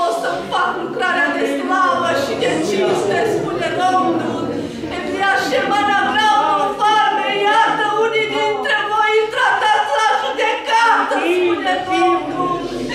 o să-mi fac lucrarea de slavă și de cinste, spune Domnul. Ebriașemana vreau în farme, iată unii dintre voi tratați la judecată, spune Domnul.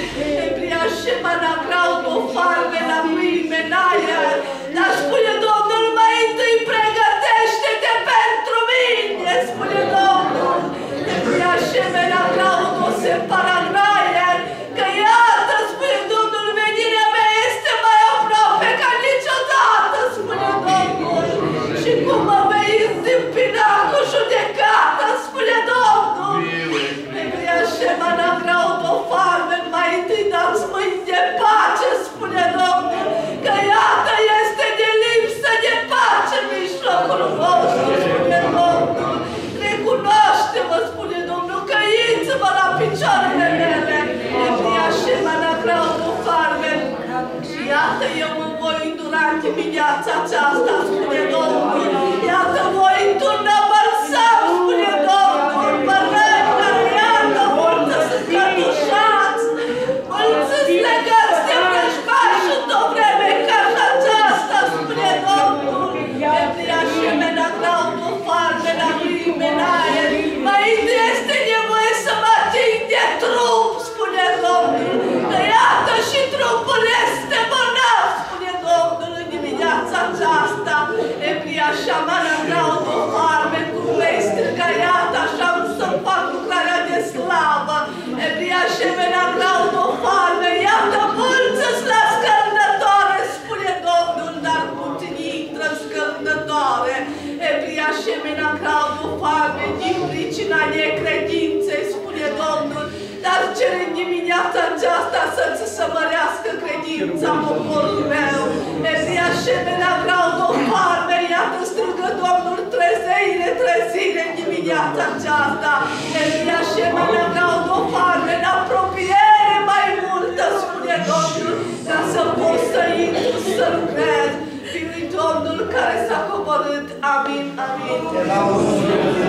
Ebriașemana vreau în farme, la mâine, n-aia, dar spune Domnul, mai întâi pregătește-te pentru mine, spune Domnul. Ebriașemana vreau în separagraie, că iată, spune Domnul, venirea mea este mai aproape ca niciodată, spune Domnul. Și cum mă vei întâmpina cu judecata, spune Domnul. Ebriașemana vreau o farme, mai întâi dați mâini de pace, spune Domnul, că iată este de lipsă de pace în mijlocul vostru, spune Domnul. Recunoaște-mă, spune Domnul, căiți-vă la picioarele mele. Ebriașemana vreau o farme. Iată, eu mă voi îndura în dimineața aceasta, spune Domnul. Iată, voi turna balsam, spune Domnul. Bărăi care iată, mulți sunt cătușați, mulți sunt legați de vrăjmași într-o vreme ca și aceasta, spune Domnul. Ebriașemana vreau o farme la crimenaie. Mai este nevoie să mă ating de trup, spune Domnul. Că iată și trupul este bolnav, spune Domnul, în dimineața aceasta. Ebriașemana vreau o farme, cum vei striga, iată, așa să-mi fac lucrarea de slavă. Ebriașemana vreau o farme, iată, mulți-s la scăldătoare, spune Domnul, dar puțini intră în scăldătoare. Ebriașemana vreau o farme, din pricina necredinței, spune Domnul, dar cer în dimineața aceasta să-ți să mărească credința, poporul meu. Ebriașemana vreau o farme, iată strigă Domnul, trezire, trezire în dimineața aceasta. Ebriașemana vreau o farme, în apropiere mai multă, spune Domnul, ca să poți să intru, să lucrez. Fiul Domnul care s-a coborât. Amin, amin.